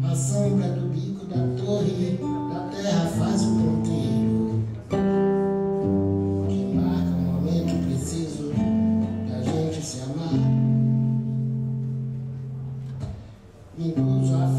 A sombra do bico da torre da terra faz o ponteiro que marca o momento preciso da gente se amar. Me induzo a